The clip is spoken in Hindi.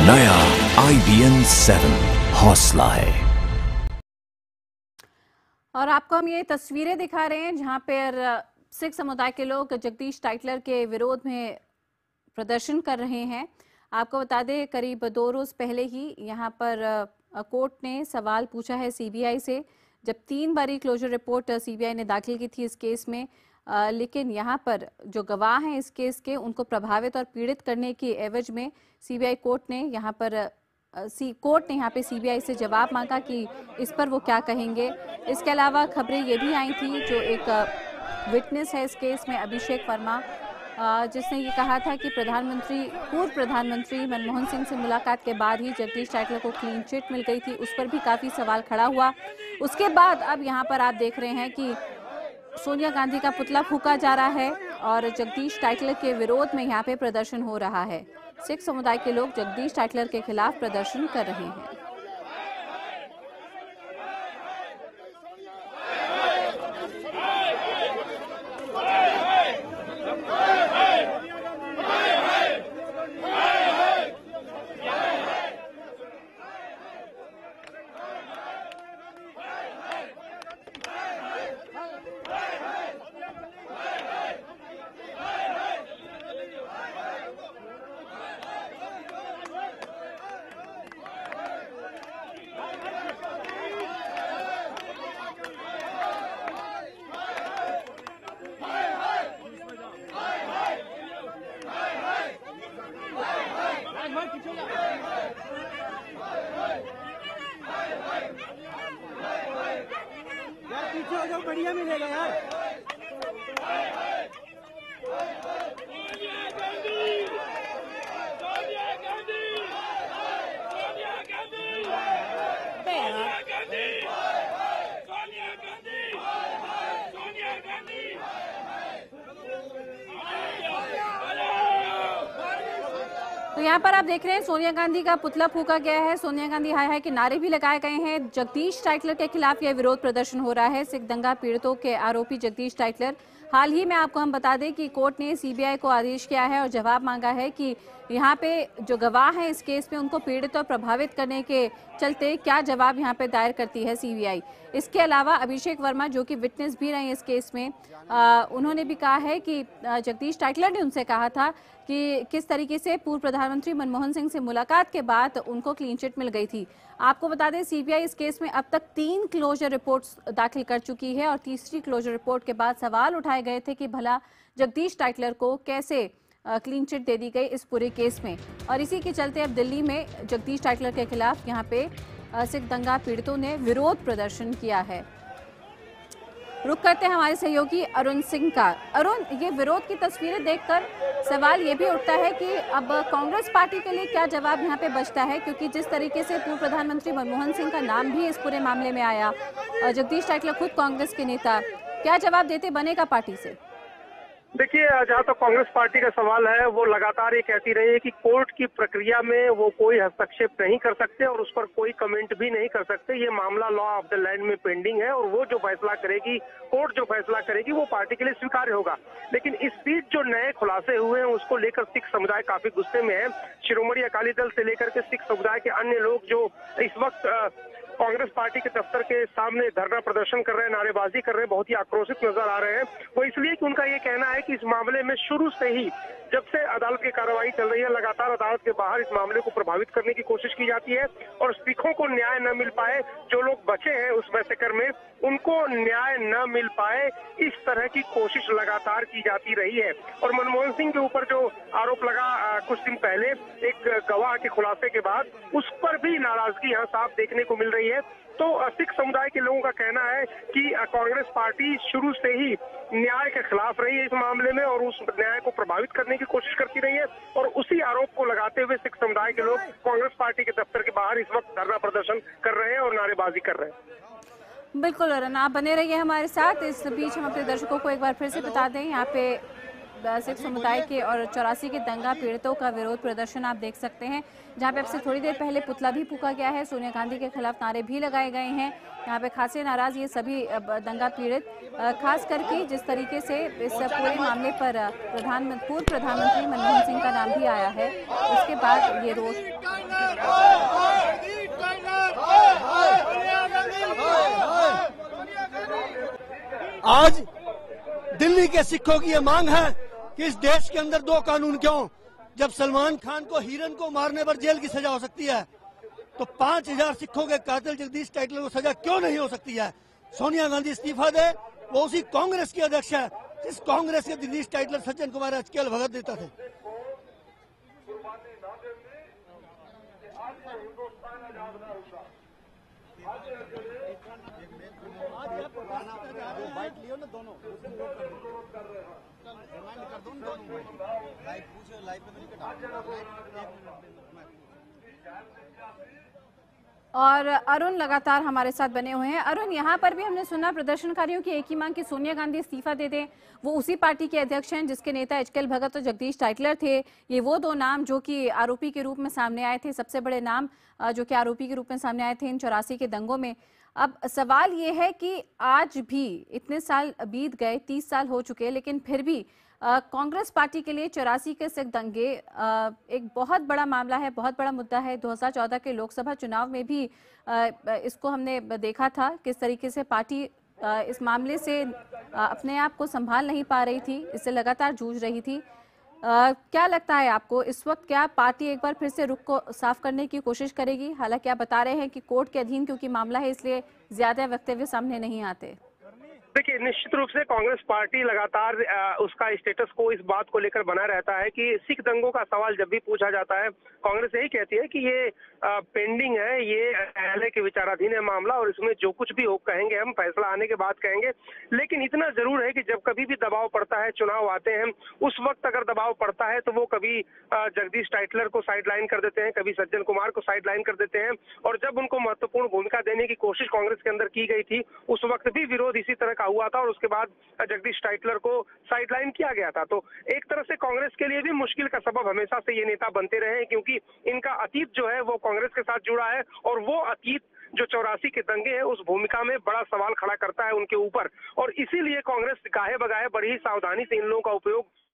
नया IBN 7 हौसला है। और आपको हम ये तस्वीरें दिखा रहे हैं जहां पर सिख समुदाय के लोग जगदीश टाइटलर के विरोध में प्रदर्शन कर रहे हैं। आपको बता दें करीब 2 रोज पहले ही यहां पर कोर्ट ने सवाल पूछा है सीबीआई से, जब 3 बारी क्लोजर रिपोर्ट सीबीआई ने दाखिल की थी इस केस में। लेकिन यहां पर जो गवाह हैं इस केस के, उनको प्रभावित और पीड़ित करने की एवज में सीबीआई कोर्ट ने यहाँ पे सीबीआई से जवाब मांगा कि इस पर वो क्या कहेंगे। इसके अलावा खबरें ये भी आई थी, जो एक विटनेस है इस केस में अभिषेक वर्मा, जिसने ये कहा था कि पूर्व प्रधानमंत्री मनमोहन सिंह से मुलाकात के बाद ही जगदीश टाइटलर को क्लीन चिट मिल गई थी। उस पर भी काफी सवाल खड़ा हुआ। उसके बाद अब यहाँ पर आप देख रहे हैं कि सोनिया गांधी का पुतला फूंका जा रहा है और जगदीश टाइटलर के विरोध में यहाँ पे प्रदर्शन हो रहा है। सिख समुदाय के लोग जगदीश टाइटलर के खिलाफ प्रदर्शन कर रहे हैं। पीछे हो जाओ, बढ़िया मिलेगा यार। तो यहाँ पर आप देख रहे हैं सोनिया गांधी का पुतला फूंका गया है। सोनिया गांधी हाय हाय के नारे भी लगाए गए हैं। जगदीश टाइटलर के खिलाफ यह विरोध प्रदर्शन हो रहा है। सिख दंगा पीड़ितों के आरोपी जगदीश टाइटलर, हाल ही में आपको हम बता दें कि कोर्ट ने सीबीआई को आदेश किया है और जवाब मांगा है कि यहाँ पे जो गवाह हैं इस केस में, उनको पीड़ित और प्रभावित करने के चलते क्या जवाब यहाँ पे दायर करती है सीबीआई। इसके अलावा अभिषेक वर्मा, जो कि विटनेस भी रहे हैं इस केस में, उन्होंने भी कहा है कि जगदीश टाइटलर ने उनसे कहा था कि किस तरीके से पूर्व प्रधानमंत्री मनमोहन सिंह से मुलाकात के बाद उनको क्लीन चिट मिल गई थी। आपको बता दें सीबीआई इस केस में अब तक 3 क्लोजर रिपोर्ट्स दाखिल कर चुकी है और तीसरी क्लोजर रिपोर्ट के बाद सवाल उठाए गए थे कि भला जगदीश टाइटलर को कैसे क्लीन चिट दे दी गई इस पूरे केस में। और इसी के चलते अब दिल्ली में जगदीश टाइटलर के खिलाफ यहाँ पे सिख दंगा पीड़ितों ने विरोध प्रदर्शन किया है। रुक करते हैं हमारे सहयोगी अरुण सिंह का। अरुण, ये विरोध की तस्वीरें देखकर सवाल ये भी उठता है कि अब कांग्रेस पार्टी के लिए क्या जवाब यहाँ पे बचता है, क्योंकि जिस तरीके से पूर्व प्रधानमंत्री मनमोहन सिंह का नाम भी इस पूरे मामले में आया, जगदीश टाइटलर खुद कांग्रेस के नेता, क्या जवाब देते बनेगा पार्टी से? देखिए, जहाँ तक कांग्रेस पार्टी का सवाल है, वो लगातार ये कहती रही है कि कोर्ट की प्रक्रिया में वो कोई हस्तक्षेप नहीं कर सकते और उस पर कोई कमेंट भी नहीं कर सकते। ये मामला लॉ ऑफ द लैंड में पेंडिंग है और वो जो फैसला करेगी, कोर्ट जो फैसला करेगी, वो पार्टी के लिए स्वीकार्य होगा। लेकिन इस बीच जो नए खुलासे हुए हैं उसको लेकर सिख समुदाय काफी गुस्से में है। शिरोमणि अकाली दल से लेकर के सिख समुदाय के अन्य लोग जो इस वक्त कांग्रेस पार्टी के दफ्तर के सामने धरना प्रदर्शन कर रहे हैं, नारेबाजी कर रहे हैं, बहुत ही आक्रोशित नजर आ रहे हैं। वो इसलिए कि उनका ये कहना है कि इस मामले में शुरू से ही, जब से अदालत की कार्रवाई चल रही है, लगातार अदालत के बाहर इस मामले को प्रभावित करने की कोशिश की जाती है और सिखों को न्याय न मिल पाए, जो लोग बचे हैं उस मैसेकर में, उनको न्याय न मिल पाए, इस तरह की कोशिश लगातार की जाती रही है। और मनमोहन सिंह के ऊपर जो आरोप लगा कुछ दिन पहले एक गवाह के खुलासे के बाद, उस पर भी नाराजगी यहाँ साफ देखने को मिल रही है। तो सिख समुदाय के लोगों का कहना है कि कांग्रेस पार्टी शुरू से ही न्याय के खिलाफ रही है इस मामले में और उस न्याय को प्रभावित करने की कोशिश करती रही है और उसी आरोप को लगाते हुए सिख समुदाय के लोग कांग्रेस पार्टी के दफ्तर के बाहर इस वक्त धरना प्रदर्शन कर रहे हैं और नारेबाजी कर रहे हैं। बिल्कुल अरुण, आप बने रहिए हमारे साथ। इस बीच हम अपने दर्शकों को एक बार फिर से बता दें, यहाँ पे सिख समुदाय के और 84 के दंगा पीड़ितों का विरोध प्रदर्शन आप देख सकते हैं, जहां पे अब से थोड़ी देर पहले पुतला भी फूंका गया है। सोनिया गांधी के खिलाफ नारे भी लगाए गए हैं। यहाँ पे खासे नाराज ये सभी दंगा पीड़ित, खास करके जिस तरीके से इस पूरे मामले पर पूर्व प्रधानमंत्री मनमोहन सिंह का नाम भी आया है, उसके बाद ये रोष। आज दिल्ली के सिखों की ये मांग है कि इस देश के अंदर दो कानून क्यों? जब सलमान खान को हिरन को मारने पर जेल की सजा हो सकती है, तो 5000 सिखों के कातिल जगदीश टाइटलर को सजा क्यों नहीं हो सकती है? सोनिया गांधी इस्तीफा दे, वो उसी कांग्रेस की अध्यक्ष है जिस कांग्रेस के जगदीश टाइटलर सज्जन कुमार अचकेल भगत देता थे। और अरुण लगातार हमारे साथ बने हुए हैं। अरुण, यहाँ पर भी हमने सुना प्रदर्शनकारियों की एक ही मांग कि सोनिया गांधी इस्तीफा दे दें। वो उसी पार्टी के अध्यक्ष हैं जिसके नेता एचकेएल भगत और जगदीश टाइटलर थे। ये वो दो नाम जो कि आरोपी के रूप में सामने आए थे, सबसे बड़े नाम जो कि आरोपी के रूप में सामने आए थे इन 84 के दंगों में। अब सवाल ये है कि आज भी इतने साल बीत गए, 30 साल हो चुके, लेकिन फिर भी कांग्रेस पार्टी के लिए 84 के सिख दंगे एक बहुत बड़ा मामला है, बहुत बड़ा मुद्दा है। 2014 के लोकसभा चुनाव में भी इसको हमने देखा था किस तरीके से पार्टी इस मामले से अपने आप को संभाल नहीं पा रही थी, इससे लगातार जूझ रही थी। क्या लगता है आपको इस वक्त, क्या पार्टी एक बार फिर से रुख को साफ करने की कोशिश करेगी? हालांकि आप बता रहे हैं कि कोर्ट के अधीन क्योंकि मामला है इसलिए ज्यादा वक्तव्य सामने नहीं आते। देखिए, निश्चित रूप से कांग्रेस पार्टी लगातार उसका स्टेटस को इस बात को लेकर बना रहता है कि सिख दंगों का सवाल जब भी पूछा जाता है, कांग्रेस यही कहती है कि ये पेंडिंग है, ये न्यायालय के विचाराधीन है मामला और इसमें जो कुछ भी हो कहेंगे हम, फैसला आने के बाद कहेंगे। लेकिन इतना जरूर है कि जब कभी भी दबाव पड़ता है, चुनाव आते हैं, उस वक्त अगर दबाव पड़ता है तो वो कभी जगदीश टाइटलर को साइडलाइन कर देते हैं, कभी सज्जन कुमार को साइडलाइन कर देते हैं। और जब उनको महत्वपूर्ण भूमिका देने की कोशिश कांग्रेस के अंदर की गई थी, उस वक्त भी विरोध इसी तरह का हुआ था और उसके बाद जगदीश टाइटलर को साइडलाइन किया गया था। तो एक तरह से कांग्रेस के लिए भी मुश्किल का सबब हमेशा से ये नेता बनते रहे हैं, क्योंकि इनका अतीत जो है वो कांग्रेस के साथ जुड़ा है और वो अतीत जो 84 के दंगे हैं उस भूमिका में बड़ा सवाल खड़ा करता है उनके ऊपर। और इसीलिए कांग्रेस गाहे बगाहे बड़ी ही सावधानी से इन लोगों का उपयोग